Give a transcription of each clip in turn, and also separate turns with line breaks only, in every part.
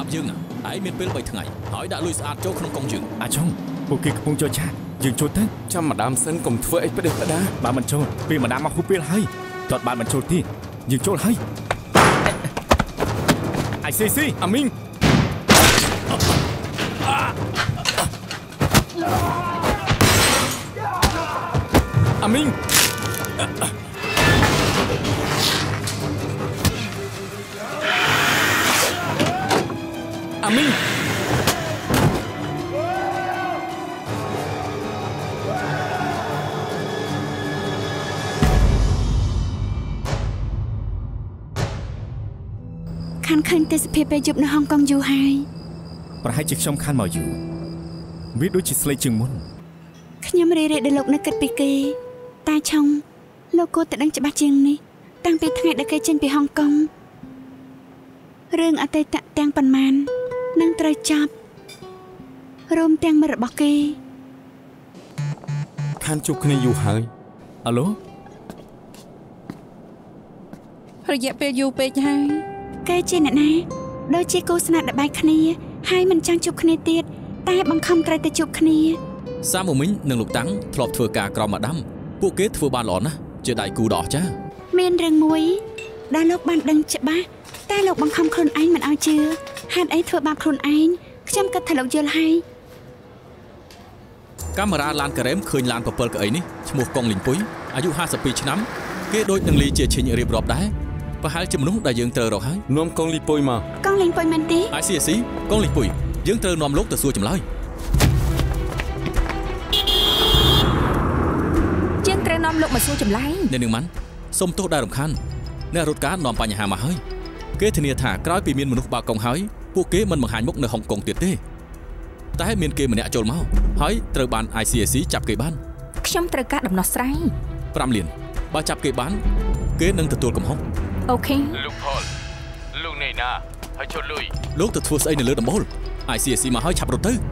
យើងណាឯងមានពេល3ថ្ងៃហើយដាក់លុយស្អាតចូលក្នុងកុងយើង
អាចុងពួកគេកំពុងចូលឆាតយើងចូលទៅ
ចាំម្ដាមសិនកុំធ្វើអីផ្ដេសផ្ដា
បើមិនចូលពេលម្ដាមមកហួសពេលហើយទាត់បានមិនចូលទៀតយើងចូលហើយICC
អាមីងអាមីងអាមីង
ខាន់ឃើញទេសភាពពេលយប់នៅហុងកុងយូរហើយ
ប្រហែលជាខ្ញុំខាន់មកយូរវាដូចជាស្លេកជាងមុន
ខ្ញុំរេរេដែលលោកនៅគិតពីគេតាឆុងលោកគួរតែដឹងច្បាស់ជាងនេះតាំងពីថ្ងៃដែលគេចេញពីហុងកុងរឿងអតីតទាំងប៉ុន្មាននឹងត្រូវចប់រួមទាំងមិត្តរបស់គេ
ខានជួបគ្នាយូរហើយ
អាឡូ
រយៈពេលយូរពេកហើយគេជាអ្នកណាដូចជាគូស្នេហ៍ដែលបែកគ្នាហើយមិនចង់ជួបគ្នាទៀតតែបង្ខំត្រូវតែជួបគ្នា
សាមូមីងនិងលោកតាំងធ្លាប់ធ្វើការក្រោមម្ដាមពួកគេធ្វើបានល្អណាស់ជាដៃគូដ៏អស្ចារ្យ
មានរឿងមួយដែលលោកបានដឹងច្បាស់តែលោកបង្ខំខ្លួនឯងមិនឲ្យជឿហេតុអីធ្វើបាបខ្លួនឯងខ្ញុំគិតថាលោកយល់ហើយ
កាមេរ៉ាឡានការ៉េមឃើញឡាន7កៅអីនេះឈ្មោះកុងលីងពុយអាយុ52ឆ្នាំគេដូចនឹងលីជាឈិញរៀបរាប់ដែរប្រហែលជាមនុស្សដែលយើងត្រូវរកហើយ
នាំកុងលីពុយមក
កុងលីងពុយមែនទេ
ICC កុងលីងពុយយើងត្រូវនាំលោកទៅសួរចម្លើយ
យើងត្រូវនាំលោកមកសួរចម្លើយ
អ្នកនឹងមិនសុំទោសដែលរំខានអ្នករត់ការនាំបញ្ហាមកហើយគេធានាថាក្រោយពីមានមនុស្សបាកុងហើយពួកគេមិនបង្ហាញមុខនៅហុងកុងទៀតទេតែមានគេម្នាក់ចូលមកហើយត្រូវបាន ICC ចាប់គេបាន
ខ្ញុំត្រូវការដំណោះស្រាយ
5លានបើចាប់គេបានគេនឹងទទួលកំហុស
អូខេ
លោកផលលោកនេះណាហើយជូនលុយ
លោកទៅធ្វើស្អីនៅលើដំបូល ICC មកហើយឆាប់រត់ទៅ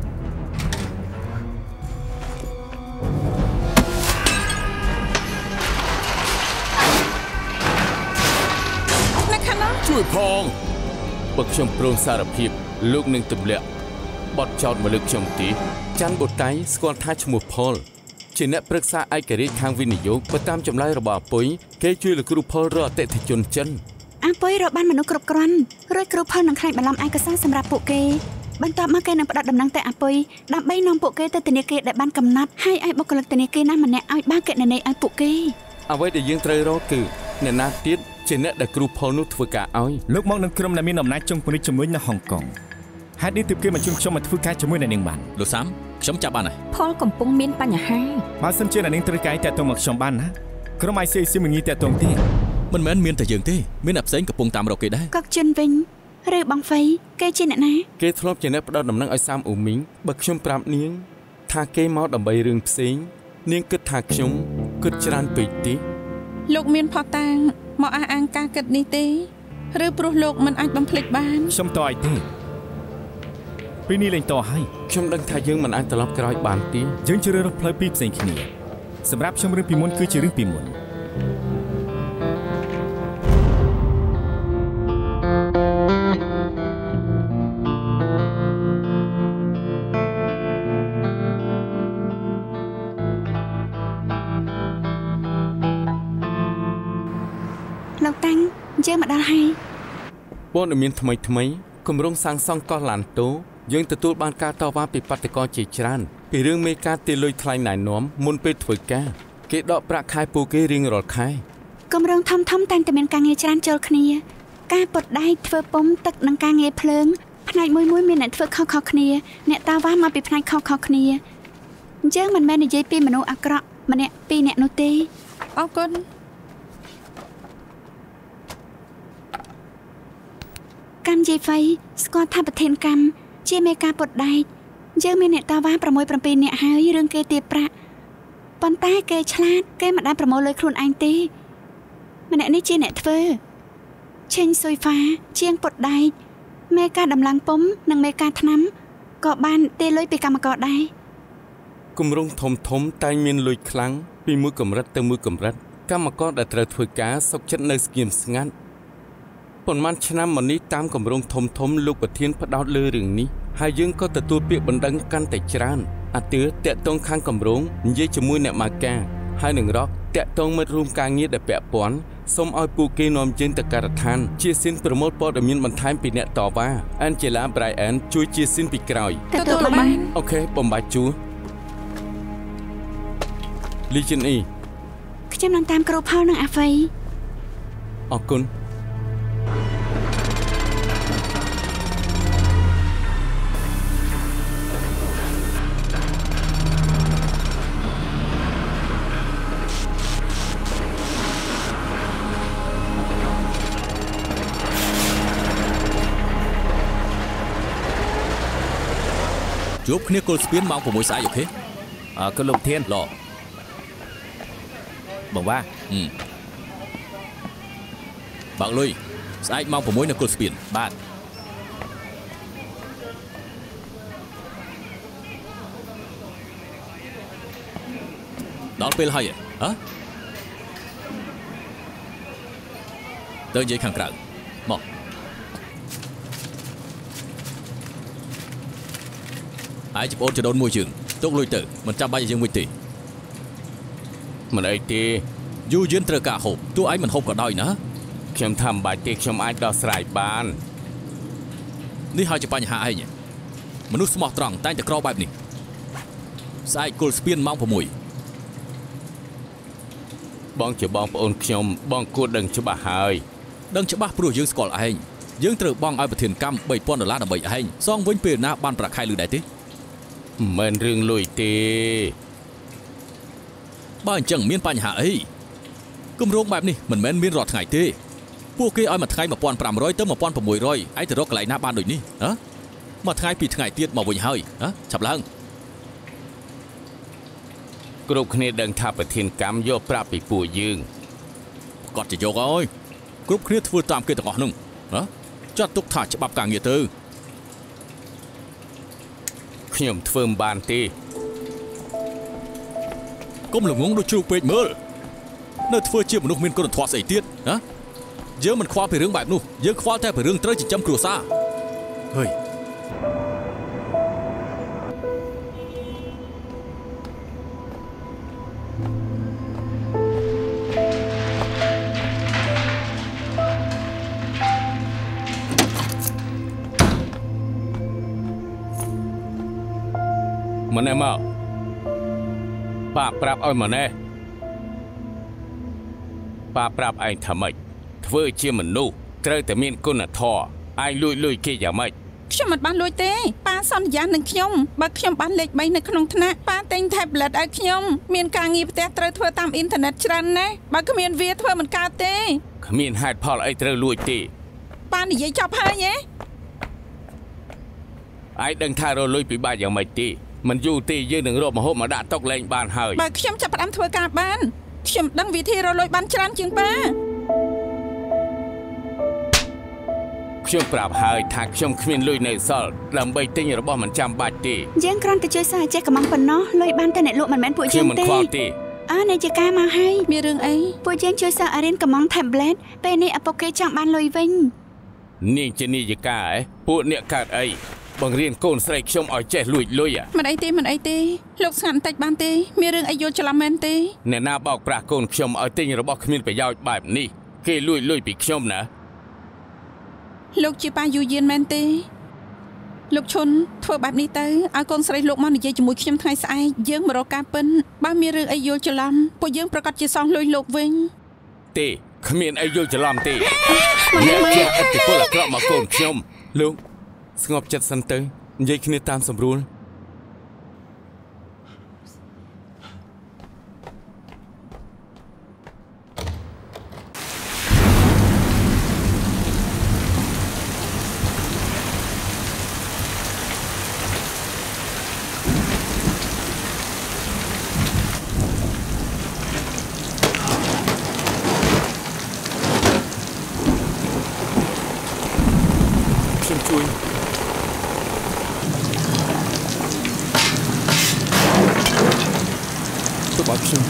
ជួយផងបើខ្ញុំព្រមសារភាពលោកនឹងទម្លាក់បទចោទមកលើខ្ញុំទីច័ន្ទបូតៃស្គាល់ថាឈ្មោះផលជាអ្នកប្រឹក្សាឯករាជ្យខាងវិនិយោគបើតាមចម្លើយរបស់អពុយគេជួយលោកគ្រូផលរកអតិថិជនចិន
អពុយរកបានមនុស្សគ្រប់គ្រាន់រួចគ្រូផលនឹងខ្លាចបន្លំឯកសារសម្រាប់ពួកគេបន្ទាប់មកគេនឹងផ្ដល់ដំណឹងទៅអពុយដើម្បីនាំពួកគេទៅធនាគារដែលបានកំណត់ហើយឲ្យបុគ្គលិកធនាគារណាម្នាក់ឲ្យបើកគណនីឲ្យពួកគេ
អ្វីដែលយើងត្រូវរកគឺអ្នកណាទៀតជាអ្នកដែលគ្រូផលនោះធ្វើការឲ្យ
លោកមកនឹងក្រុមដែលមានអំណាចចុងពនិចជាមួយនៅហុងកុងហេតុនេះទើបគេមកជូនខ្ញុំមកធ្វើការជាមួយនឹងនាងបាន
លោកសាមខ្ញុំចាប់បានហើយ
ផលកំពុងមានបញ្ហា
បើសិនជានាងត្រូវកាយតាក់ទងមកខ្ញុំបានណាក្រុម ICC មិនងាយតាក់ទងទេ
មិនមែនមានតែយើងទេមានអ្នកផ្សេងកំពុងតាមរកគេដែរ
កុកជុនវិញឬបងហ្វៃគេជាអ្នកណា
គេធ្លាប់ជាអ្នកផ្ដល់ដំណឹងឲ្យសាមអ៊ូមីងបើខ្ញុំប្រាប់នាងថាគេមកដើម្បីរឿងផ្សេងនាងគិតថាខ្ញុំគិតច្រើនពេកទេ
លោកមានផតាងមកអះអាងការគិតនេះទេឬព្រោះលោកមិនអាចបំភ្លេចបាន
ខ្ញុំតឲ្យទេពេលនេះលេងតហើយ
ខ្ញុំដឹងថាយើងមិនអាចត្រឡប់ក្រោយបានទេ
យើងជ្រើសរើសផ្លូវពីរផ្សេងគ្នាសម្រាប់ខ្ញុំរឿងពីមុនគឺជារឿងពីមុន
លោកតាំងយើងមកដល់ហើយ
ព័ត៌មានថ្មីគម្រោងសាងសង់កោះឡានតូយើងទទួលបានការតវ៉ាពីបាតុករជាច្រើនពីរឿងមេការទាលុយថ្លៃណែនាំមុនពេលធ្វើការគេដកប្រាក់ខែពួកគេរៀងរាល់ខែ
គម្រោងធំតែងតែមានការងារច្រើនចូលគ្នាការពត់ដែកធ្វើពុំទឹកនិងការងារភ្លើងផ្នែកមួយមានអ្នកធ្វើខុសគ្នាអ្នកតវ៉ាមកពីផ្នែកខុសគ្នាយើងមិនមែននិយាយពីមនុស្សអាក្រក់ម្នាក់ពីរអ្នកនោះទេអរគុណកម្មយាយហ្វៃស្គាល់ថាប្រធានកម្មជាមេការពុតដែកយើងមានអ្នកតវ៉ា6-7នាក់ហើយរឿងគេទាបប្រាក់ប៉ុន្តែគេឆ្លាតគេមិនដែលប្រមូលលុយខ្លួនឯងទេម្នាក់នេះជាអ្នកធ្វើឆេងស៊ុយហ្វាជាងពុតដែកមេការដំឡើងពុំនិងមេការថ្នាំក៏បានទាលុយពីកម្មករដែរ
គម្រោងធំតែមានលុយខ្លាំងពីមួយកម្រិតទៅមួយកម្រិតកម្មករដែលត្រូវធ្វើការសុខចិត្តនៅស្ងៀមស្ងាត់ប៉ុន្មានឆ្នាំមកនេះតាមគម្រោងធំលោកប្រធានផ្ដោតលើរឿងនេះហើយយើងក៏ទទួលពាក្យបណ្ដឹងកាន់តែច្រើនអាទឿតាក់ទងខាងគម្រោងនិយាយជាមួយអ្នកម៉ាកាហើយនឹងរកតាក់ទងមិត្តរួមការងារដែលពាក់ព័ន្ធសូមឲ្យពួកគេនាំយើងទៅការដ្ឋានជាស៊ីនប្រមូលព័ត៌មានបន្ថែមពីអ្នកតវ៉ា Angela Brian ជួយជាស៊ីនពីក្រោយ
ទទួលបាន
អូខេបំបាច់ជួលីជិនអ៊ី
ខ្ញុំនឹងតាមគ្រូផលនឹងអាហ្វៃ
អរគុណ
ជួបគ្នាគល់ស្ពានម៉ោង 6 ស្អែកអូខេ
ក៏លោកធានឡបងវ៉ា
បើកលុយស្អែកម៉ោង 6 នៅគល់ស្ពាន
បាទ
ដល់ពេលហើយហ៎ទៅនិយាយខាងក្រៅមកឯងច្បងចដូនមួយជើងទុកលុយទៅមិនចាំបាច់ឲ្យយើងមួយទេ
មិនអីទេ
យូរយឿនត្រូវការហូបទោះឯងមិនហូបក៏ដោយណា
ខ្ញុំថាមិនបាច់ទេខ្ញុំអាចដោះស្រាយបាន
នេះហើយជាបញ្ហាឯងមនុស្សស្មោះត្រង់តែងតែក្របែបនេះស្អែកគល់ស្ពានម៉ោង 6
បងជាបងប្អូនខ្ញុំបងគួរដឹងច្បាស់ហើយ
ដឹងច្បាស់ព្រោះយើងស្គាល់ឯងយើងត្រូវបង់ឲ្យប្រធានកម្ម $3,000 ដើម្បីឯងសងវិញពេលណាបានប្រាក់ខែលឺដែរទេ
មិនរឿងលុយទេ
បើអញ្ចឹងមានបញ្ហាអីគម្រោងបែបនេះមិនមែនមានរាល់ថ្ងៃទេពួកគេឲ្យមួយថ្ងៃ $1,500 ទៅ $1,600 ឯងទៅរកកន្លែងណាបានដូចនេះហ៎មួយថ្ងៃពីរថ្ងៃទៀតមកវិញហើយហ៎ឆាប់ឡើង
គ្រប់គ្នាដឹងថាប្រធានកម្មយកប្រាក់ពីពួកយើង
គាត់จะយកអើយគ្រប់គ្នាធ្វើតាមគេទាំងអស់នោះហ៎ចាត់ទុកថាច្បាប់ការងារទៅ
ខ្ញុំធ្វើមិនបានទេ
កុំល្ងងដូចជ្រូកពេកមើលនៅធ្វើជាមនុស្សមានគុណធម៌ស្អីទៀតណាយើងមិនខ្វល់ពីរឿងបែបនោះយើងខ្វល់តែពីរឿងត្រូវចិញ្ចឹមគ្រួសារហើយ
ម្នាក់មកប៉ាប្រាប់ឲ្យម្នាក់ប៉ាប្រាប់ឯងថាម៉េចធ្វើជាមនុស្សត្រូវតែមានគុណធម៌ឯងលួចគេយ៉ាងម៉េច
ខ្ញុំមិនបានលួចទេប៉ាសន្យានឹងខ្ញុំបើខ្ញុំបានលេខ3នៅក្នុងថ្នាក់ប៉ាទិញ tablet ឲ្យខ្ញុំមានការងារផ្ទះត្រូវធ្វើតាមអ៊ីនធឺណិតច្រើនណាស់បើគ្មានវាធ្វើមិនកើតទេ
គ្មានហេតុផលអីត្រូវលួចទេ
ប៉ានិយាយចប់ហើយហ៎
ឯងដឹងថារលួយពិបាកយ៉ាងម៉េចទេមិនយូរទេយើងនឹងរកម្ហូបមកដាក់តុលេងបានហើយ
បើខ្ញុំចាប់ផ្ដើមធ្វើការបានខ្ញុំដឹងវិធីរលួយបានច្រើនជាងប៉ា
ខ្ញុំប្រាប់ហើយថាខ្ញុំគ្មានលុយនៅសល់ដើម្បីទិញរបស់មិនចាំបាច់ទេ
យើងគ្រាន់តែជួយសិស្សចេះកំងប៉ុណ្ណោះលុយបានតែអ្នកលក់មិនមែនពួកយើងទេ
ខ្ញុំមិនខ្វល់ទេ
អ្នកជាការមកហើយ
មានរឿងអី
ពួកយើងជួយសិស្សរៀនកំង tablet ពេលនេះឪពុកគេចង់បានលុយវិញ
នាងជានាយិកាពួកអ្នកកើតអីបង្រៀនកូនស្រីខ្ញុំឲ្យចេះលួចលុយ
មិនអីទេលោកស្ងាត់បន្តិចបានទេមានរឿងអីយល់ច្រឡំមែនទេ
អ្នកណាបោកប្រាស់កូនខ្ញុំឲ្យទិញរបស់គ្មានប្រយោជន៍បែបនេះគេលួចលុយពីខ្ញុំណា
លោកជាប៉ាយូយៀនមែនទេលោកឈុនធ្វើបែបនេះទៅឲ្យកូនស្រីលោកមកនិយាយជាមួយខ្ញុំថ្ងៃស្អែកយើងមករកការពិនបើមានរឿងអីយល់ច្រឡំពួកយើងប្រកាសជាសងលុយលោកវិញ
ទេគ្មានអីយល់ច្រឡំទេអ្នកជាឥទ្ធិពលអាក្រក់មកកូនខ្ញុំលោកស្ងប់ចិត្តសិនទៅនិយាយគ្នាតាមសម្រួលខ្ញុំជួយទៅបាត់ខ្ញុំ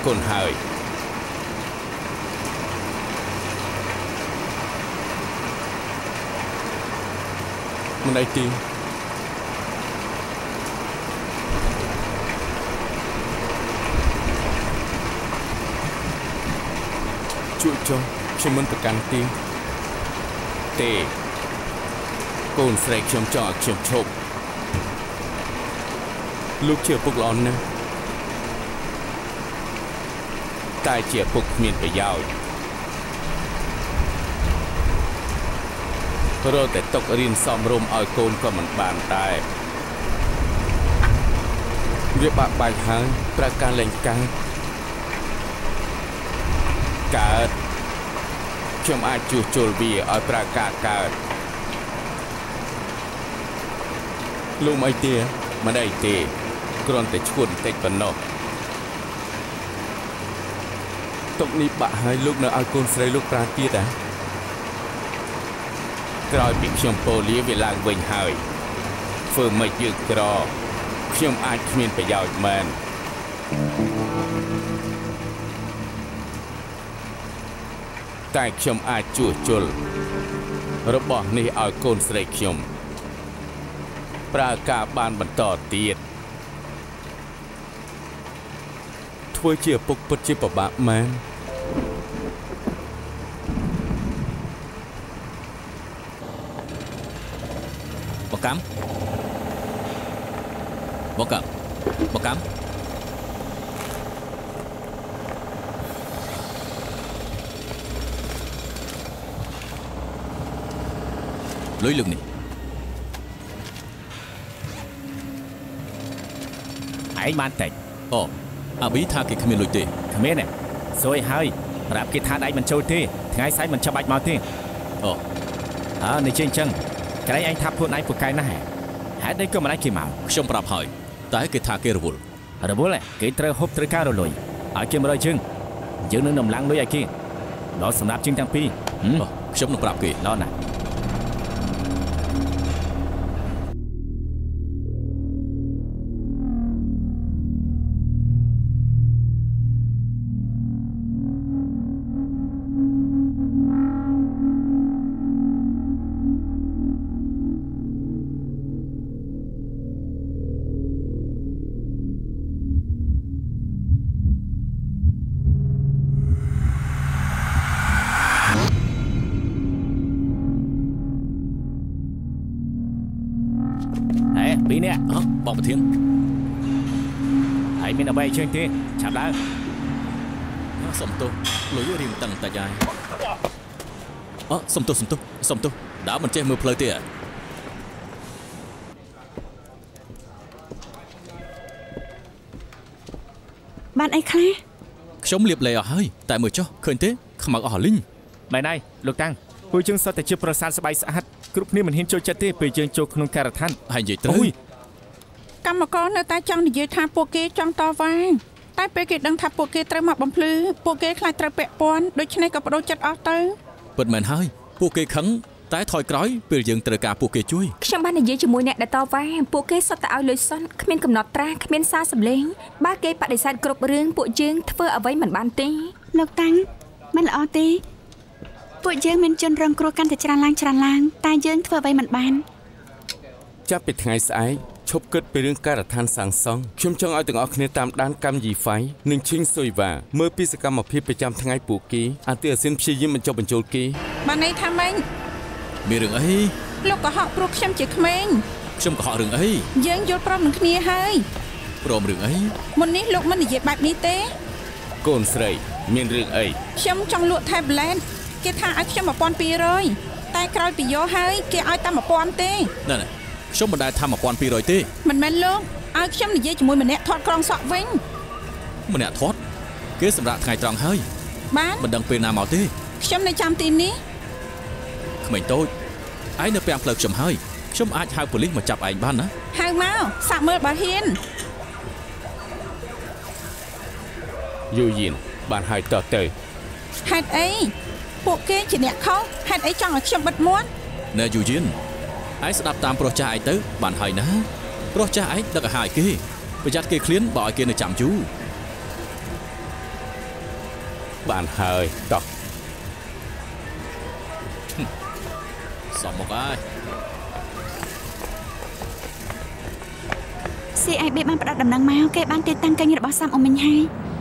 គុណហើយមិនអីទេជួយចុះខ្ញុំមិនប្រកាន់ទេកូនស្រីខ្ញុំចង់ឲ្យខ្ញុំឈប់លោកជាពុកល្អណាស់តែជាពុកគ្មានប្រយោជន៍រត់តែຕົករៀនសំរុំឲ្យកូនក៏មិនបានដែរវាបាក់បែកហើយប្រការលែងកើតខ្ញុំអាចជួសជុលវាឲ្យប្រើការកើតលោកអីទេមិនអីទេគ្រាន់តែឈួតបន្តិចប៉ុណ្ណោះទុកនេះបាក់ហើយលោកនៅឲ្យកូនស្រីលោកប្រើទៀតក្រោយពីខ្ញុំពោលាវាឡើងវិញហើយធ្វើមិនយើងក្រខ្ញុំអាចគ្មានប្រយោជន៍មែនតែខ្ញុំអាចជួសជុលរបស់នេះឲ្យកូនស្រីខ្ញុំប្រើការបានបន្តទៀតធ្វើជាពុកពិតជាពិបាកមែន
បកាំលុយលឹកនេះ
ឯងបានតែ
អូអាប៊ីថាគេគ្មានលុយទេ
គ្មានទេសួយហើយប្រាប់គេថាដៃមិនចូលទេថ្ងៃស្អែកមិនចាំបាច់មកទេ
អូ
នេះជាអញ្ចឹងក្រែងឯងថាខ្លួនឯងពូកែណាស់ហេតុអីក៏មិនឯងគេមក
ខ្ញុំប្រាប់ហើយតែគេថាគេរវល់
គេត្រូវហូបត្រូវការរលុយឲ្យគេ100ជើងយើងនឹងដំឡើងលុយឲ្យគេដល់សម្រាប់ជើងទាំងពីរ
ខ្ញុំនឹងប្រាប់គេ
ដល់ណាពីនេះ
បងប្រធាន
ហើយមានអ្វីជើងទេឆាប់ឡើង
សុំទោសលុយរៀងតឹងតាយាយសុំទោសដើមមិនចេះមើលផ្លូវទេ
បានអីខ្លះ
ខ្ញុំលាបលេអស់ហើយតែមើលចុះឃើញទេខ្មៅអស់លីង
មែនហើយលោកតាំងពួកយើងសុទ្ធតែជាប្រសាទស្បែកស្អាតគ្រប់គ្នាមិនហ៊ានចូលចិត្តទេពេលយើងចូលក្នុងការដ្ឋាន
ហើយនិយាយត្រូវ
កម្មករនៅតែចង់និយាយថាពួកគេចង់តវ៉ាតែពេលគេដឹងថាពួកគេត្រូវមកបំភ្លឺពួកគេខ្លាចត្រូវពាក់ព័ន្ធដូច្នេះក៏បដូរចិត្តអស់ទៅ
ពិតមែនហើយពួកគេខឹងតែថយក្រោយពេលយើងត្រូវការពួកគេជួយ
ខ្ញុំបាននិយាយជាមួយអ្នកដែលតវ៉ាពួកគេសុទ្ធតែឲ្យលុយសុនគ្មានកំណត់ត្រាគ្មានសារសម្លេងបើគេបដិសេធគ្រប់រឿងពួកយើងធ្វើអ្វីមិនបានទេលោកតាំងមិនល្អទេពួកយើងមានជនរងគ្រោះកាន់តែច្រើនឡើងតែយើងធ្វើអ្វីមិនបាន
ចាប់ពីថ្ងៃស្អែកឈប់គិតពីរឿងការដ្ឋានសាងសង់ខ្ញុំចង់ឲ្យទាំងអស់គ្នាតាមដានកម្មយីហ្វៃនិងឈីងស៊ុយវ៉ាមើលពីសកម្មភាពប្រចាំថ្ងៃពួកគេអាទិអាស៊ានព្យាយាមបញ្ចុះបញ្ចូលគេ
បានន័យថាម៉េច
មានរឿងអី
លោកកុហកព្រោះខ្ញុំជាក្មេង
ខ្ញុំកុហករឿងអី
យើងយល់ព្រមនឹងគ្នាហើយ
ព្រមរឿងអី
មុននេះលោកមិននិយាយបែបនេះទេ
កូនស្រីមានរឿងអី
ខ្ញុំចង់លក់ tablet គេថាឲ្យខ្ញុំ1200តែក្រោយពីយកហើយគេឲ្យតែ1000ទេ
ណែខ្ញុំមិនដែលថា1200ទេ
មិនមែនលោកឲ្យខ្ញុំនិយាយជាមួយម្នាក់ធាត់ក្រងសក់វិញ
ម្នាក់ធាត់គេសម្រាប់ថ្ងៃត្រង់ហើយ
បាន
មិនដឹងពេលណាមកទេ
ខ្ញុំនៅចាំទីនេះ
ក្មេងតូចឯងនៅពាំងផ្លូវខ្ញុំហើយខ្ញុំអាចហៅប៉ូលីសមកចាប់ឯងបានណា
ហៅមកសាក់មើលបើហ៊ាន
យូយៀនបានហើយតទៅ
ហេតុអីពួកគេជាអ្នកខុសហេតុអីចង់ឲ្យខ្ញុំបិទមាត់
ណែយូយៀនឯងស្ដាប់តាមប្រុសចាស់ឯងទៅបានហើយណាប្រុសចាស់ឯងដឹកឲ្យគេប្រយ័ត្នគេឃ្លានបើឲ្យគេនៅចាំយូរ
បានហើយតោះ
សមមកហើយ
CIB បានផ្ដល់ដំណឹងមកគេបានទីតាំងកេញរបស់សាំអ៊ុំមីងហើយ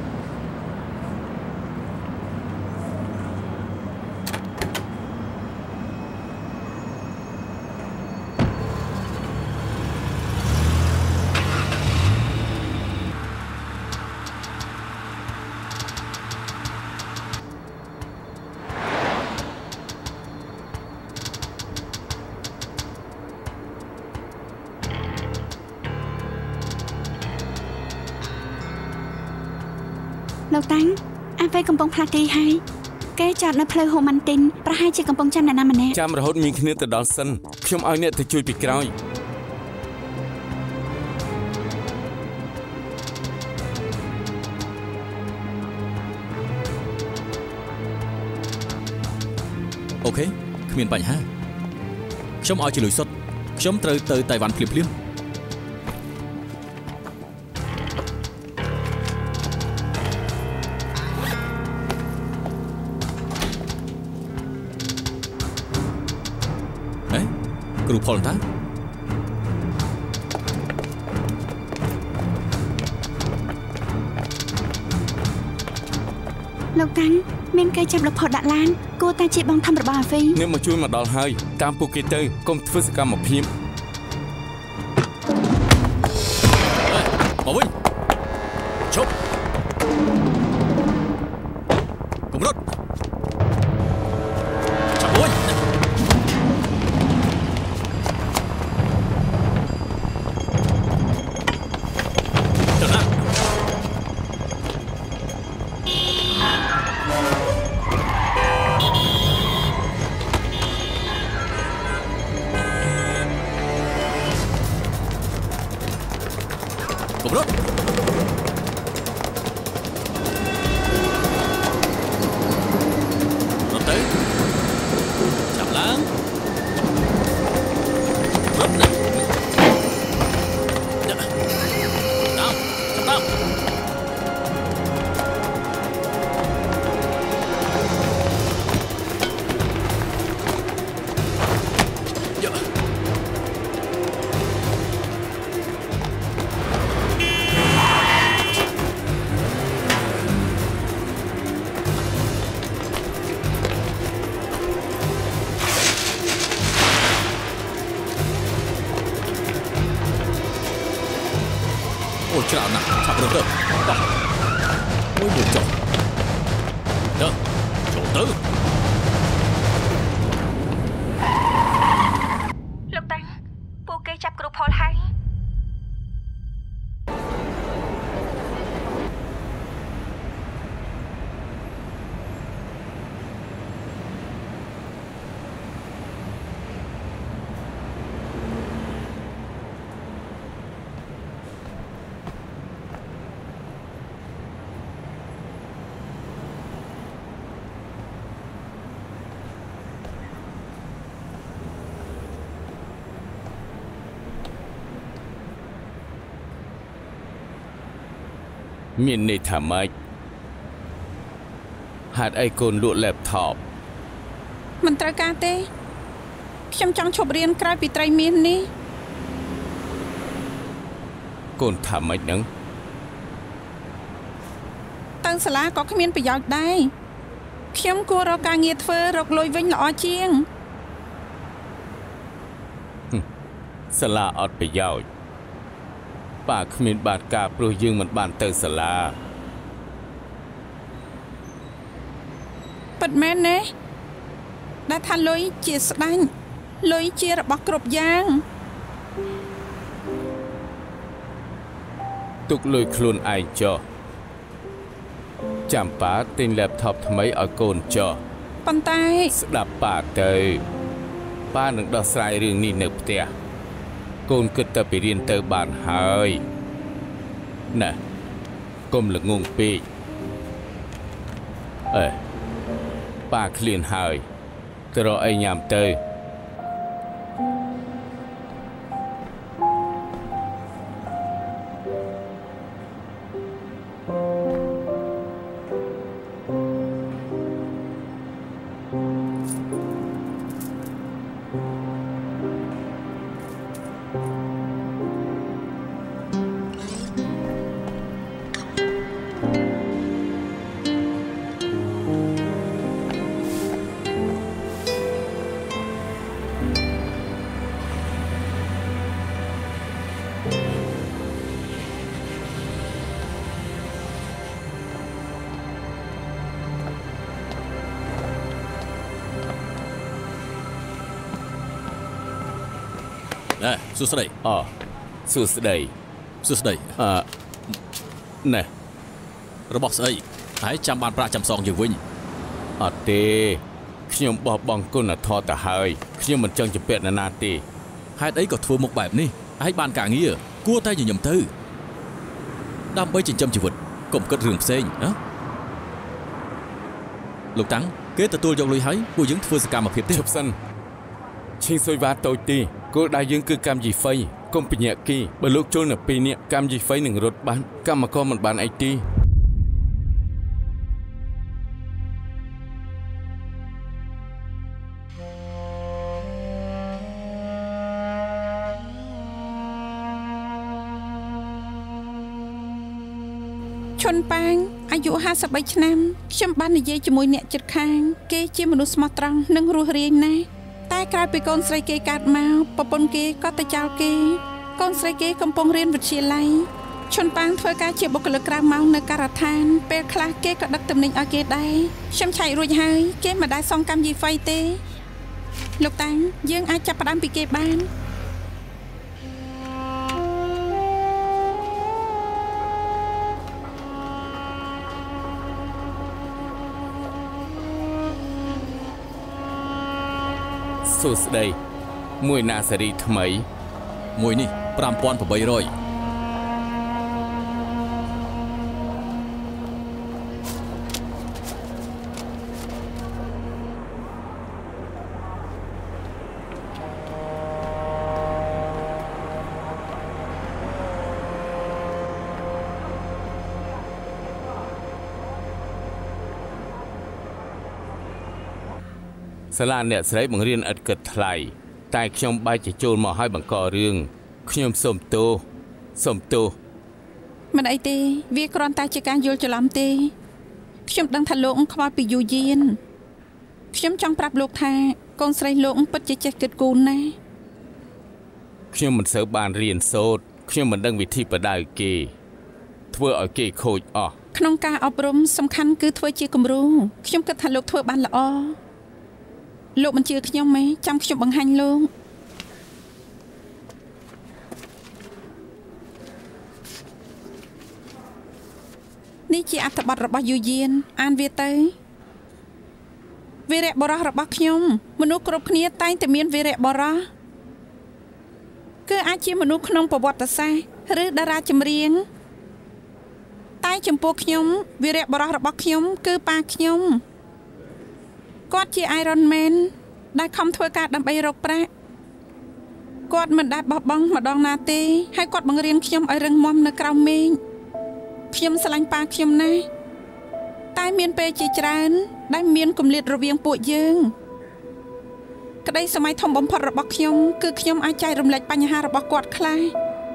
លោកតាំងអាវ៉ៃកំពុងផ្លាស់ទីហើយគេចតនៅផ្លូវហូម៉ាន់ទីនប្រហែលជាកំពុងចាំអ្នកណាម្នាក់
ចាំរហូតមានគ្នាទៅដល់សិនខ្ញុំឲ្យអ្នកទៅជួយពីក្រោយ
អូខេគ្មានបញ្ហាខ្ញុំឲ្យជាលុយសុទ្ធខ្ញុំត្រូវទៅតៃវ៉ាន់ភ្លាមគ្រូផលតា
លោកតាំងមានគេចាប់លោកផុតដាក់ឡានគួរតែជាបងធំរបស់អាហ្វី
អ្នកមកជួយមកដល់ហើយតាមពួកគេទៅកុំធ្វើសកម្មភាព
មកវិញឈប់កុំរត់ចាប់វិញច្រើនណាស់ឆាប់រត់ទៅមួយចុះទៅចូលទៅ
លោកតាំងពួកគេចាប់គ្រូផលហើយ
មានន័យថាម៉េចហេតុអីកូនលក់ laptop
មិនត្រូវការទេខ្ញុំចង់ឈប់រៀនក្រោយពីត្រីមាននេះ
កូនថាម៉េចហ្នឹង
ទៅសាលាក៏គ្មានប្រយោជន៍ដែរខ្ញុំគួររកការងារធ្វើរកលុយវិញល្អជាង
សាលាអត់ប្រយោជន៍ប៉ាគ្មានបាតការព្រោះយើងមិនបានទៅសាលា
ពិតមែនទេដែលថាលុយជាស្ដាញ់លុយជារបស់គ្រប់យ៉ាង
ទុកលុយខ្លួនឯងចុះចាំប៉ាទិញ laptop ថ្មីឲ្យកូនចុះ
ប៉ុន្តែ
ស្ដាប់ប៉ាទៅប៉ានឹងដោះស្រាយរឿងនេះនៅផ្ទះកូនគិតតែពីរៀនទៅបានហើយណែកុំល្ងងពេកប៉ាឃ្លានហើយទៅរកអីញ៉ាំទៅ
សួស្តី
សួស្តី
សួស្តី
ណែ
របស់ស្អីហើយចាំបានប្រាក់ចាំសងយើងវិញ
អត់ទេខ្ញុំបោះបង់គុណធម៌ទៅហើយខ្ញុំមិនចង់ជំពាក់នរណាទេ
ហេតុអីក៏ធ្វើមុខបែបនេះហើយបានការងារគួរតែញញឹមទៅដើម្បីចិញ្ចឹមជីវិតកុំគិតរឿងផ្សេងណាលោកតាំងគេទទួលយកលុយហើយពួកយើងធ្វើសកម្មភាពទេ
ឈប់សិនឈិងស៊ុយវ៉ាតូចទេគោលដៅយើងគឺកម្មជីហ្វៃកុំបញ្ញាគីបើលោកចូលនៅពេលនេះកម្មជីហ្វៃនឹងរត់បានកម្មករមិនបានអីទេ
ឈុនប៉ាងអាយុ53ឆ្នាំខ្ញុំបាននិយាយជាមួយអ្នកជិតខាងគេជាមនុស្សស្មោះត្រង់និងរស់រាយណាស់តែក្រោយពីកូនស្រីគេកើតមកប្រពន្ធគេក៏ទៅចោលគេកូនស្រីគេកំពុងរៀនវិទ្យាល័យឈុនប៉ាងធ្វើការជាបុគ្គលិកក្រៅម៉ោងនៅការដ្ឋានពេលខ្លះគេក៏ដឹកទំនិញឲ្យគេដែរខ្ញុំឆែករួចហើយគេមិនដែលសងកម្មយីហ្វៃទេលោកតាំងយើងអាចចាប់ផ្ដើមពីគេបាន
សួស្តីមួយណាសេរីថ្មី
មួយនេះ 5800
សាលាអ្នកស្រីបង្រៀនឥតគិតថ្លៃតែខ្ញុំបែរជាចូលមកឲ្យបង្ករឿងខ្ញុំសូមទោស
មិនអីទេវាគ្រាន់តែជាការយល់ច្រឡំទេខ្ញុំដឹងថាលោកខ្វល់ពីយូយៀនខ្ញុំចង់ប្រាប់លោកថាកូនស្រីលោកពិតជាចេះគិតគូរណាស់
ខ្ញុំមិនសូវបានរៀនសូត្រខ្ញុំមិនដឹងវិធីបដៅគេធ្វើឲ្យគេខូចអស់
ក្នុងការអប់រំសំខាន់គឺធ្វើជាគំរូខ្ញុំគិតថាលោកធ្វើបានល្អលោកមិនជឿខ្ញុំទេចាំខ្ញុំបង្ហាញលោកនេះជាអត្ថបទរបស់យូយៀនអានវាទៅវីរៈបុរសរបស់ខ្ញុំមនុស្សគ្រប់គ្នាតែងតែមានវីរៈបុរសគឺអាចជាមនុស្សក្នុងប្រវត្តិសាស្ត្រឬតារាចម្រៀងតែចំពោះខ្ញុំវីរៈបុរសរបស់ខ្ញុំគឺប៉ាខ្ញុំគាត់ជា Iron Man ដែលខំធ្វើការដើម្បីរកប្រាក់គាត់មិនដែលបោះបង់ម្ដងណាទេហើយគាត់បង្រៀនខ្ញុំឲ្យរឹងមាំនៅក្រោមមេឃខ្ញុំស្រឡាញ់ប៉ាខ្ញុំណាស់តែមានពេលជាច្រើនដែលមានគម្លាតរវាងពួកយើងក្តីសម័យធំបំផុតរបស់ខ្ញុំគឺខ្ញុំអាចចែករំលែកបញ្ហារបស់គាត់ខ្លះ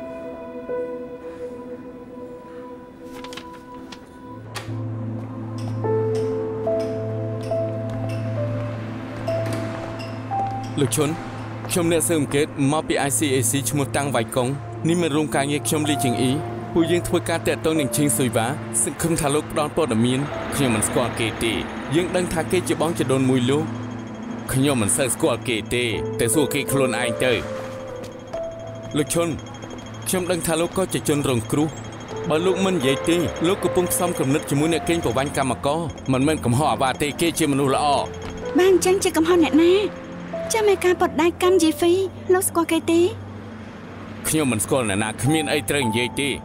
លោកឈុនខ្ញុំអ្នកស៊ើបអង្កេតមកពី ICAC ឈ្មោះតាំងវ៉ៃកុងនេះមិនរោងការងារខ្ញុំលីជាងអ៊ីពួកយើងធ្វើការតាក់ទងនឹងឈិងស៊ុយវ៉ាសង្ឃឹមថាលោកផ្ដល់ព័ត៌មានខ្ញុំមិនស្គាល់គេទេយើងដឹងថាគេជាបងចដូនមួយលោកខ្ញុំមិនសូវស្គាល់គេទេតែសួរគេខ្លួនឯងទៅលោកឈុនខ្ញុំដឹងថាលោកក៏ជាជនរងគ្រោះបើលោកមិននិយាយទេលោកកំពុងផ្សំគំនិតជាមួយអ្នកកេងប្រវ័ញ្ចកម្មករមិនមែនកំហុសអាវ៉ាទេគេជាមនុស្សល្អ
បានអញ្ចឹងជាកំហុសអ្នកណាចាំឯការបដដៃកម្មជីហ្វីលោកស្គាល់គេទេ
ខ្ញុំមិនស្គាល់អ្នកណាគ្មានអីត្រូវនិយាយទេ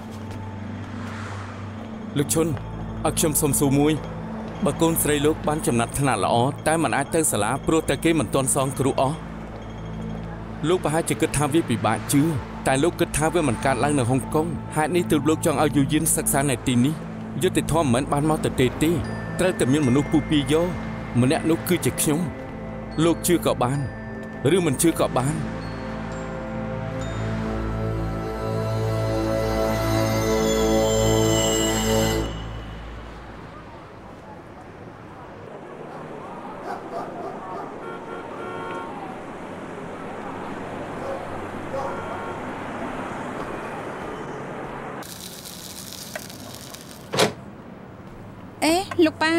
លោកឈុនឲ្យខ្ញុំសុំសួរមួយបើកូនស្រីលោកបានចំណាត់ថ្នាក់ល្អតែមិនអាចទៅសាលាព្រោះតែគេមិនទាន់សងគ្រូអស់លោកប្រហែលជាគិតថាវាពិបាកជឿតែលោកគិតថាវាមិនកើតឡើងនៅហុងកុងហេតុនេះទើបលោកចង់ឲ្យយូយៀនសិក្សានៅទីនេះយុទ្ធធម៌មិនបានមកទៅទេត្រូវតែមានមនុស្សពុះពីយកម្នាក់នោះគឺជាខ្ញុំលោកជឿក៏បានឬមិនជឿក៏បាន
លោកប៉ា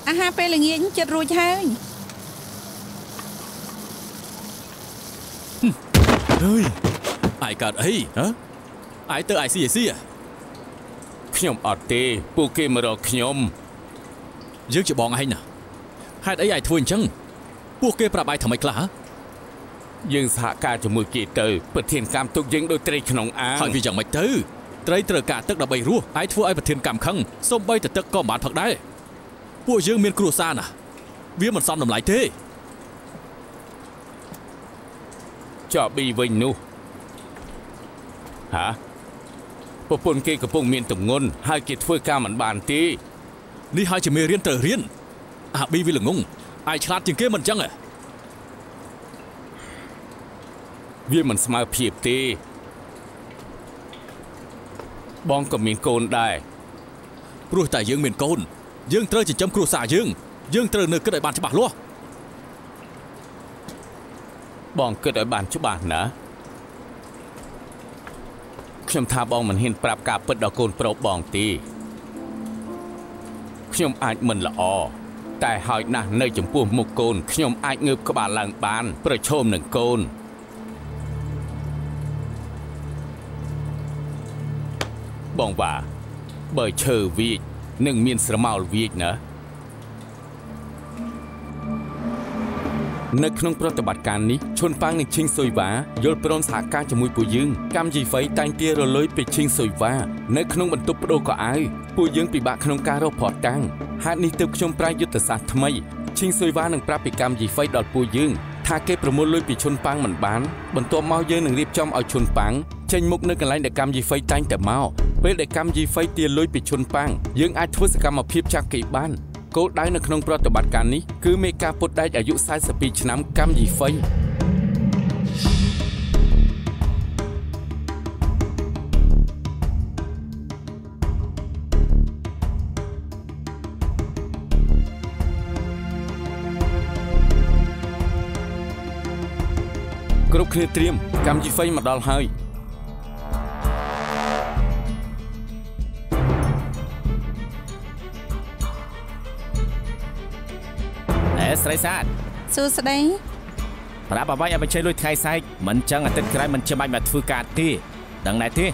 អាហារពេលល្ងាចចិត្តរួចហើយ
เฮ้ยไอ้កើតអីហ៎ไอ้ទៅไอ้ស៊ី
ខ្ញុំអត់ទេពួកគេមករកខ្ញុំ
យើងជាបងឯងណាហេតុអីឯងធ្វើអញ្ចឹងពួកគេប្រាប់ឯងធ្វើម៉េចខ្លះហ៎
យើងសហការជាមួយគេទៅប្រធានកម្មទុកយើងដោយត្រីក្នុងអាង
ហើយវាយ៉ាងម៉េចទៅត្រីត្រូវការទឹកដើម្បីរស់ឯងធ្វើឲ្យប្រធានកម្មខឹងសូម្បីតែទឹកក៏មិនបានផឹកដែរពួកយើងមានគ្រួសារណាវាមិនសមតម្លៃទេ
ចោប៊ីវិញនោះហាប្រពន្ធគេកំពុងមានទម្ងន់ហើយគេធ្វើការមិនបានទេ
នេះហើយជាមេរៀនត្រូវរៀនអាប៊ីវាល្ងងឯងឆ្លាតជាងគេមិនអញ្ចឹង
វាមិនស្មើភាពទេបងក៏មានកូនដែរ
ព្រោះតែយើងមានកូនយើងត្រូវចិញ្ចឹមគ្រួសារយើងត្រូវនៅគិតឲ្យបានច្បាស់លាស់
បងគិតឲ្យបានច្បាស់ណាខ្ញុំថាបងមិនហ៊ានប្រាប់ការពិតដល់កូនប្រុសបងទេខ្ញុំអាចមិនល្អតែហើយណាស់នៅចំពោះមុខកូនខ្ញុំអាចងើបក្បាលឡើងបានប្រឈមនឹងកូនបងវ៉ាបើឈើវាចនឹងមានស្រមោលវាចណានៅក្នុងប្រតិបត្តិការនេះឈុនប៉ាងនិងឈីងស៊ុយវ៉ាយល់ព្រមសហការជាមួយពួកយើងកម្មជីហ្វៃតែងទារលុយពីឈីងស៊ុយវ៉ានៅក្នុងបន្ទប់បដូរកៅអៅពួកយើងពិបាកក្នុងការរកផតតាំងហេតុនេះទើបខ្ញុំប្រើយុទ្ធសាស្ត្រថ្មីឈីងស៊ុយវ៉ានឹងប្រាប់ពីកម្មជីហ្វៃដល់ពួកយើងថាគេប្រមូលលុយពីឈុនប៉ាងមិនបានបន្ទាប់មកយើងនឹងរៀបចំឲ្យឈុនប៉ាងចេញមុខនៅកន្លែងដែលកម្មជីហ្វៃតែងតែមកពេលដែលកម្មជីហ្វៃទារលុយពីឈុនប៉ាងយើងអាចធ្វើសកម្មភាពចាក់គេបានគោលដៅនៅក្នុងប្រតិបត្តិការនេះគឺមេការពុតដែកអាយុ42ឆ្នាំកម្មជីហ្វៃគ្រប់គ្នាត្រៀមកម្មជីហ្វៃមកដល់ហើយ
ស្រីសាទ
សួស្តី
ប្រាប់អ្វីឲ្យបញ្ចេញលុយថ្ងៃសែកមិនចឹងអាទិត្យក្រោយមិនចាំបាច់មកធ្វើការទេដឹងដែរទេ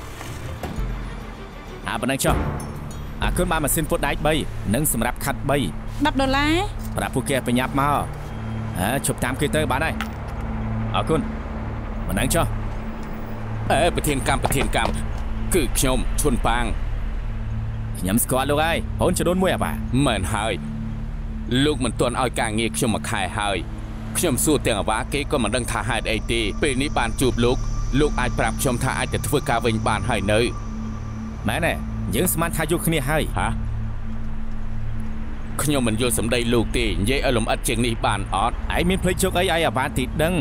ប៉ុណ្ណឹងចុះអាគុណបានម៉ាស៊ីនពុតដែក3និងសម្រាប់ខាត់$3ប្រាប់ពួកគេបញ្ញាប់មកជប់តាមគេទៅបានហើយអរគុណប៉ុណ្ណឹងចុះ
ប្រធានកម្មគឺខ្ញុំឈុនប៉ាង
ខ្ញុំស្គាល់លោកហើយអូនចំនួន1បាទ
មិនហើយលោកមិនទាន់ឲ្យការងារខ្ញុំមួយខែហើយខ្ញុំសួរទាំងអាវ៉ាគេក៏មិនដឹងថាហេតុអីទេពេលនេះបានជួបលោកអាចប្រាប់ខ្ញុំថាអាចទៅធ្វើការវិញបានហើយនៅ
មែនទេយើងស្មានថាយល់គ្នាហើយ
ខ្ញុំមិនយល់សម្ដីលោកទេនិយាយឲ្យលំអិតជាងនេះបានអត់
ឯងមានភ្លេចជោគអីឲ្យអាវ៉ាទីដឹង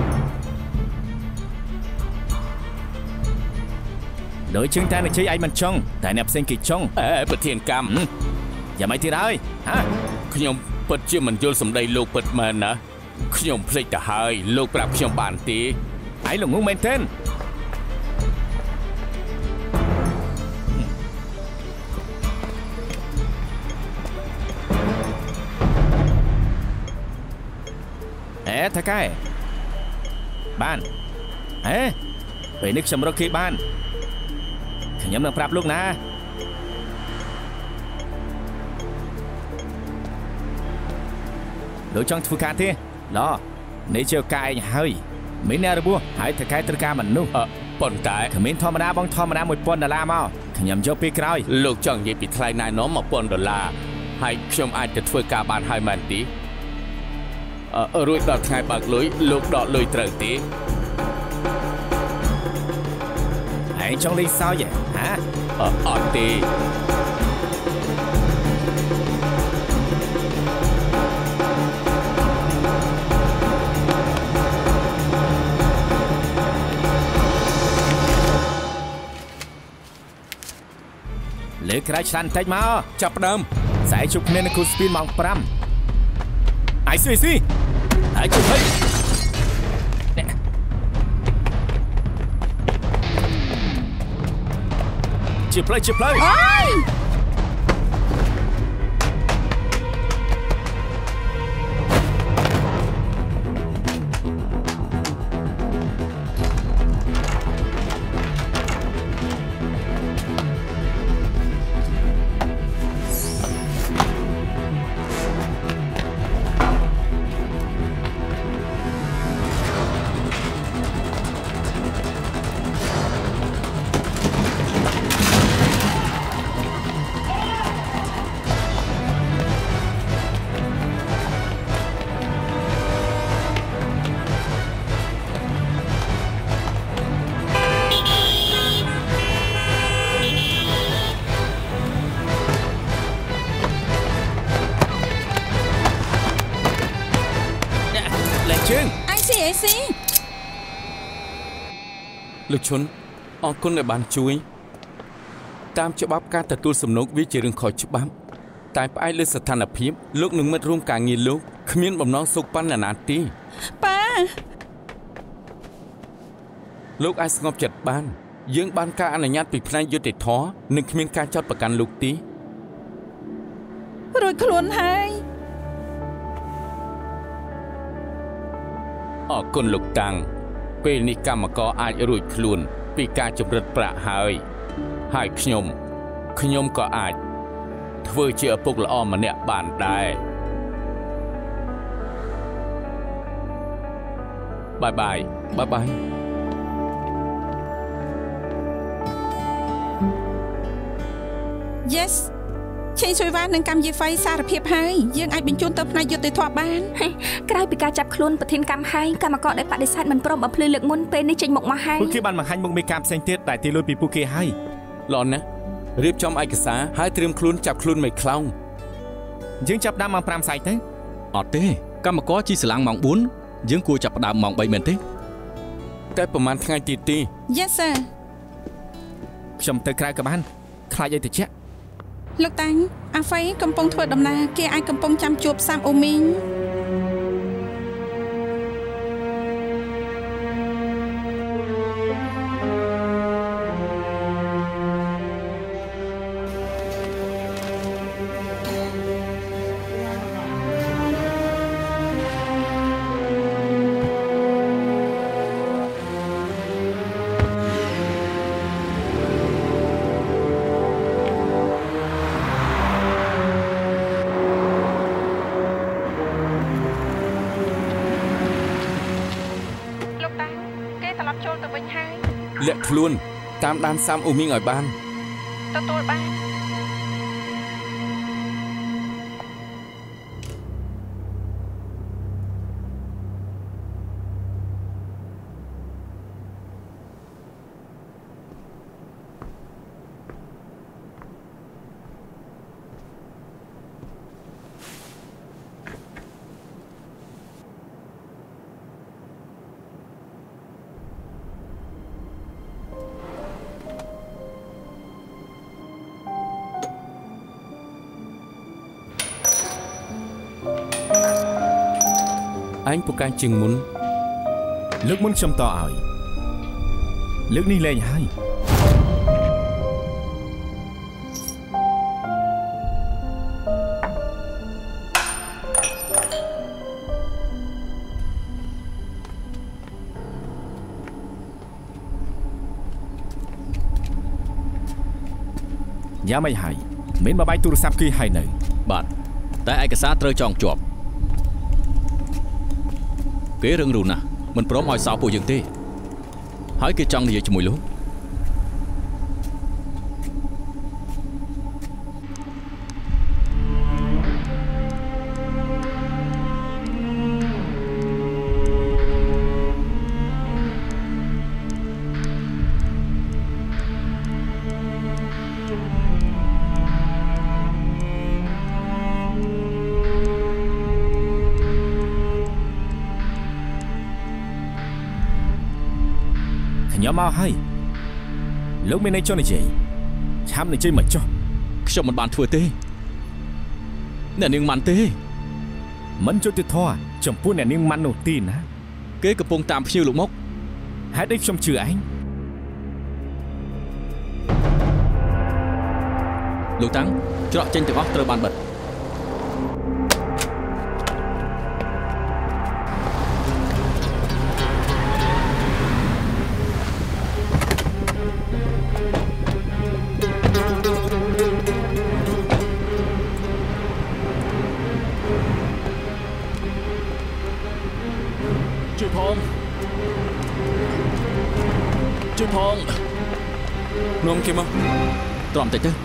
ដោយជើងតែនិយាយឯងមិនចង់តែអ្នកផ្សេងគេចង់
ប្រធានកម្ម
យ៉ាងម៉េចទៀតហើយ
ខ្ញុំពិតជាមិនយល់សម្ដីលោកពិតមែនណាខ្ញុំភ្លេចទៅហើយលោកប្រាប់ខ្ញុំបានទេ
ឯងល្ងងមែនទេថាកែបានពេលនេះខ្ញុំរកគេបានខ្ញុំនឹងប្រាប់លោកណាលោកចង់ធ្វើការទេឡនេះជាការឯងហើយមានអ្នករបួសហើយថៅកែត្រូវការមនុស្ស
ប៉ុន្តែ
គ្មានធម្មតាបងធម្មតា$1000មកខ្ញុំយកពេលក្រោយ
លោកចង់និយាយពីថ្លៃណែនាំ$1000ហើយខ្ញុំអាចទៅធ្វើការបានហើយមែនទេរួចដល់ថ្ងៃបើកលុយលោកដកលុយត្រូវទេ
ឯងចង់លេងសើច
អត់ទេ
លើក្រោយឆ្លានតិចមក
ចាប់ផ្ដើម
ស្អែកជួបគ្នានៅគូស្ពីនម៉ោង5អាយស៊ីហើយជួបហើយជាផ្លូវ
អើយស៊ី
លោកឈុនអរគុណដែលបានជួយតាមច្បាប់ការទទួលសំណូកវាជារឿងខុសច្បាប់តែផ្អែកលើស្ថានភាពលោកនឹងមិត្តរួមការងារលោកគ្មានបំណងសុខប៉ាន់ណាណាទេ
ប៉ា
លោកអាចស្ងប់ចិត្តបានយើងបានការអនុញ្ញាតពីផ្នែកយុតិធម៌និងគ្មានការចោទប្រកាន់លោកទេ
រួចខ្លួនហើយ
អរគុណលោកតាំងពេលនេះកម្មករអាចរួចខ្លួនពីការចម្រិតប្រាក់ហើយខ្ញុំក៏អាចធ្វើជាឪពុកល្អម្នាក់បានដែរបាយបាយ
Yes ឆេងស៊ុយវ៉ានឹងកម្មយាយហ្វៃសារភាពហើយយើងអាចបញ្ជូនទៅផ្នែកយុត្តិធម៌បាន
ក្រោយពីការចាប់ខ្លួនប្រធានកម្មហើយកម្មករដែលបដិសេធមិនព្រមបំភ្លឺលើកមុនពេលនេះចេញមកមកហើយ
ពួកគេបានបង្ហាញមុខមេការផ្សេងទៀតដែលទីលួចពីពួកគេហើយ
ល្អណាស់រៀបចំឯកសារហើយត្រៀមខ្លួនចាប់ខ្លួនមេខ្លោង
យើងចាប់ដើមម៉ោង 5 ស្អែកទៅ
អត់ទេកម្មករជិះស្លាំងម៉ោង 4យើងគួរចាប់ដើមម៉ោង 3 មែនទេ
តែប្រហែលថ្ងៃទៀតទេ
Yes sir
ខ្ញុំទៅក្រៅក៏បានខ្លាចអីទៅជាក់
លោកតាំងអាហ្វៃកំពុងធ្វើដំណើរគេអាចកំពុងចាំជួបសាមអូមីង
លាក់ខ្លួនតាមដានសាមអូមីងឲ្យបាន
ទទួលបាន
អញពូកែជាងមុន
លើកមុនខ្ញុំតឲ្យលើកនេះលែងហើយយ៉ាមិនហើយមានបបាយទូរស័ព្ទគេហើយនៅ
បាទតែឯកសារត្រូវចងជាប់គេរឹងរូសណាស់មិនព្រមឲ្យសោពួកយើងទេហើយគេចង់និយាយជាមួយលោក
ខ្ញុំមកហើយលោកមានន័យចុះនិយាយឆាប់និយាយមកចុះ
ខ្ញុំមិនបានធ្វើទេអ្នកនាងម៉ាន់ទេ
មិនយុត្តិធម៌ចំពោះអ្នកនាងម៉ាន់នោះទេណា
គេកំពុងតាមភ្ញៀវលោកមក
ហេតុអីខ្ញុំជឿឯង
លោកតាំងច្រកចេញទាំងអស់ត្រូវបានបិទជួយផង
នាំគេមក
ទ្រាំតិចទៅ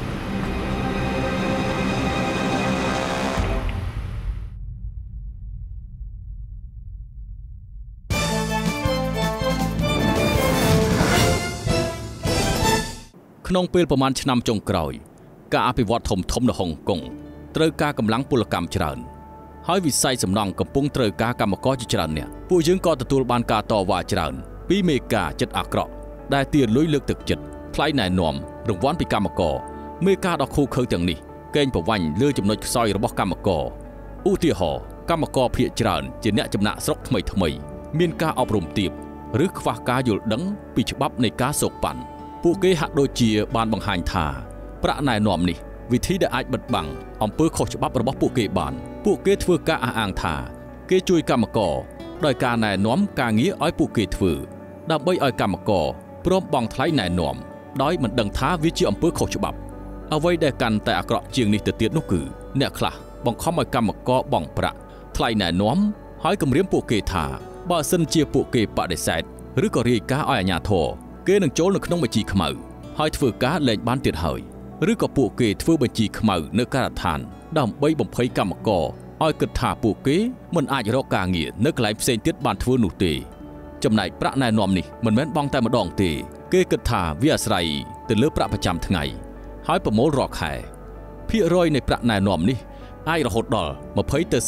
ក្នុងពេលប្រមាណឆ្នាំចុងក្រោយការអភិវឌ្ឍធំៗនៅហុងកុងត្រូវការកម្លាំងពលកម្មច្រើនហើយវិស័យសំណង់កំពុងត្រូវការកម្មករជាច្រើនអ្នកពួកយើងក៏ទទួលបានការតវ៉ាច្រើនពីមេការចិត្តអាក្រក់ដែលទារលុយលើកទឹកចិត្តថ្លៃណែនាំរង្វាន់ពីកម្មករមេការដ៏ឃោឃៅទាំងនេះកេងប្រវ័ញ្ចលើចំណុចខ្សោយរបស់កម្មករឧទាហរណ៍កម្មករភាគច្រើនជាអ្នកចំណាក់ស្រុកថ្មីមានការអប់រំទាបឬខ្វះការយល់ដឹងពីច្បាប់នៃការសូកប៉ាន់ពួកគេហាក់ដូចជាបានបង្ហាញថាប្រាក់ណែនាំនេះវិធីដែលអាចបិទបាំងអំពើខុសច្បាប់របស់ពួកគេបានពួកគេធ្វើការអះអាងថាគេជួយកម្មករដោយការណែនាំការងារឲ្យពួកគេធ្វើដើម្បីឲ្យកម្មករព្រមបង់ថ្លៃណែនាំដោយមិនដឹងថាវាជាអំពើខុសច្បាប់អ្វីដែលកាន់តែអាក្រក់ជាងនេះទៅទៀតនោះគឺអ្នកខ្លះបង្ខំឲ្យកម្មករបង់ប្រាក់ថ្លៃណែនាំហើយគំរាមពួកគេថាបើសិនជាពួកគេបដិសេធឬក៏រាយការណ៍ឲ្យអាជ្ញាធរគេនឹងចូលនៅក្នុងបញ្ជីខ្មៅហើយធ្វើការលែងបានទៀតហើយឬក៏ពួកគេធ្វើបញ្ជីខ្មៅនៅការដ្ឋានដើម្បីបំភ័យកម្មករឲ្យគិតថាពួកគេមិនអាចរកការងារនៅកន្លែងផ្សេងទៀតបានធ្វើនោះទេចំណែកប្រាក់ណែនាំនេះមិនមែនបង់តែម្ដងទេគេគិតថាវាអាស្រ័យទៅលើប្រាក់ប្រចាំថ្ងៃហើយប្រមូលរាល់ខែភាគរយនៃប្រាក់ណែនាំនេះអាចរហូតដល់20ទៅ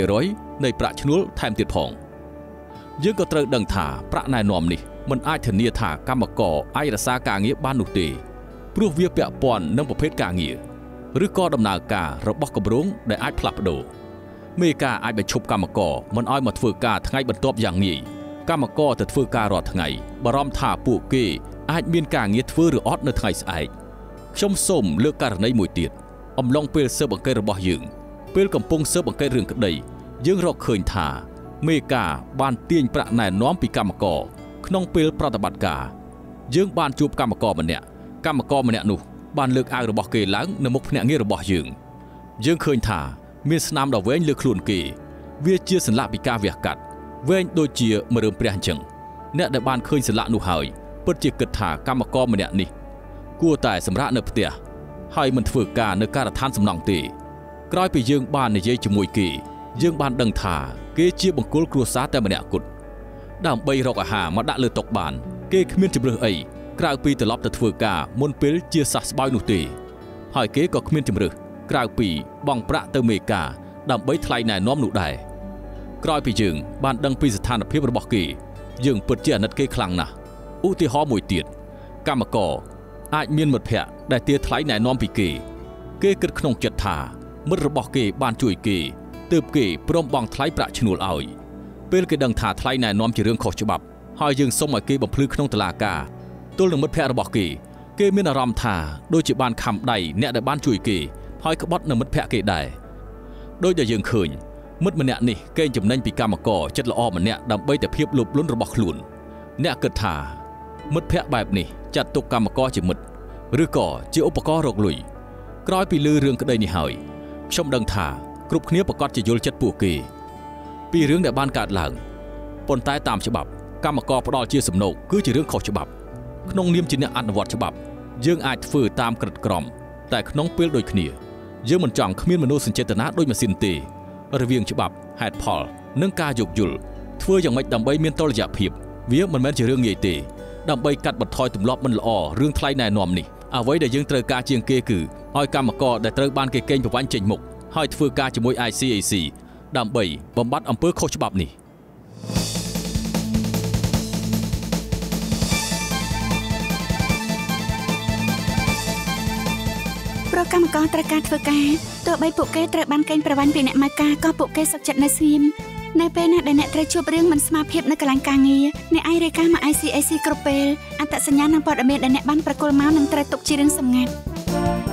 30% នៃប្រាក់ឈ្នួលថែមទៀតផងយើងក៏ត្រូវដឹងថាប្រាក់ណែនាំនេះមិនអាចធានាថាកម្មករអាចរក្សាការងារបាននោះទេព្រោះវាពាក់ព័ន្ធនឹងប្រភេទការងារឬក៏ដំណើរការរបស់គម្រោងដែលអាចផ្លាស់ប្ដូរមេការអាចបញ្ឈប់កម្មករមិនឲ្យមកធ្វើការថ្ងៃបន្ទាប់យ៉ាងងាយកម្មករទៅធ្វើការរាល់ថ្ងៃបារម្ភថាពួកគេអាចមានការងារធ្វើឬអត់នៅថ្ងៃស្អែកខ្ញុំសូមលើកករណីមួយទៀតអំឡុងពេលស៊ើបអង្កេតរបស់យើងពេលកំពុងស៊ើបអង្កេតរឿងក្តីយើងរកឃើញថាមេការបានទាញប្រាក់ណែនាំពីកម្មករក្នុងពេលប្រតិបត្តិការយើងបានជួបកម្មករម្នាក់នោះបានលើកអាវរបស់គេឡើងនៅមុខភ្នាក់ងាររបស់យើងឃើញថាមានស្នាមដ៏វែងលើខ្លួនគេវាជាសន្លាក់ពីការវះកាត់វែងដូចជាម្រើមព្រះអញ្ចឹងអ្នកដែលបានឃើញសន្លាក់នោះហើយពិតជាគិតថាកម្មករម្នាក់នេះគួរតែសម្រាកនៅផ្ទះហើយមិនធ្វើការនៅការដ្ឋានសំណង់ទេក្រោយពីយើងបាននិយាយជាមួយគេយើងបានដឹងថាគេជាបង្គោលគ្រួសារតែម្នាក់គត់ដើម្បីរកអាហារមកដាក់លើតុបានគេគ្មានជម្រើសអីក្រៅពីត្រឡប់ទៅធ្វើការមុនពេលជាសះស្បើយនោះទេហើយគេក៏គ្មានជម្រើសក្រៅពីបង់ប្រាក់ទៅមេការដើម្បីថ្លៃណែនាំនោះដែរក្រោយពីយើងបានដឹងពីស្ថានភាពរបស់គេយើងពិតជាអាណិតគេខ្លាំងណាស់ឧទាហរណ៍មួយទៀតកម្មករអាចមានមិត្តភ័ក្តិដែលទារថ្លៃណែនាំពីគេគិតក្នុងចិត្តថាមិត្តរបស់គេបានជួយគេទើបគេព្រមបង់ថ្លៃប្រាក់ឈ្នួលឲ្យពេលគេដឹងថាថ្លៃណែនាំជារឿងខុសច្បាប់ហើយយើងសុំឲ្យគេបំភ្លឺក្នុងតុលាការទល់នឹងមិត្តភ័ក្តិរបស់គេមានអារម្មណ៍ថាដូចជាបានខំដៃអ្នកដែលបានជួយគេហើយក្បត់នឹងមិត្តភ័ក្តិគេដែរដោយដែលយើងឃើញមិត្តម្នាក់នេះកេងចំណេញពីកម្មករចិត្តល្អម្នាក់ដើម្បីតែភាពលោភលន់របស់ខ្លួនអ្នកគិតថាមិត្តភ័ក្តិបែបនេះចាត់ទុកកម្មករជាមិត្តឬក៏ជាឧបករណ៍រកលុយក្រោយពីឮរឿងក្តីនេះហើយខ្ញុំដឹងថាគ្រប់គ្នាប្រកាសជាយល់ចិត្តពួកគេពីរឿងដែលបានកើតឡើងប៉ុន្តែតាមច្បាប់កម្មករផ្ដាល់ជាសំណូកគឺជារឿងខុសច្បាប់ក្នុងនាមជាអ្នកអនុវត្តច្បាប់យើងអាចធ្វើតាមក្រឹតក្រមតែក្នុងពេលដូចគ្នាយើងមិនចង់គ្មានមនោសញ្ចេតនាដូចម៉ាស៊ីនទេរវាងច្បាប់ហេតុផលនិងការយោគយល់ធ្វើយ៉ាងម៉េចដើម្បីមានតុល្យភាពវាមិនមែនជារឿងងាយទេដើម្បីកាត់បន្ថយទម្លាប់មិនល្អរឿងថ្លៃណែនាំនេះអ្វីដែលយើងត្រូវការជាងគេគឺឲ្យកម្មករដែលត្រូវបានគេកេងប្រវ័ញ្ចចេញមុខហើយធ្វើការជាមួយ ICAC ដើម្បីបំបត្តិអំពើខុសច្បាប់នេះ
ប្រកម្មករត្រូវការធ្វើការទោះបីពួកគេត្រូវបានកេងប្រវ័ញ្ចពីអ្នកម៉ៅការក៏ពួកគេសុខចិត្តនៅស្ងៀមនៅពេលណាដែលអ្នកត្រូវជួបរឿងមិនស្មើភាពនៅកន្លែងការងារអ្នកអាចរាយការណ៍មក ICAC គ្រប់ពេលអត្តសញ្ញាណនិងព័ត៌មានដែលអ្នកបានប្រគល់មកនឹងត្រូវទុកជារឿងសម្ងាត់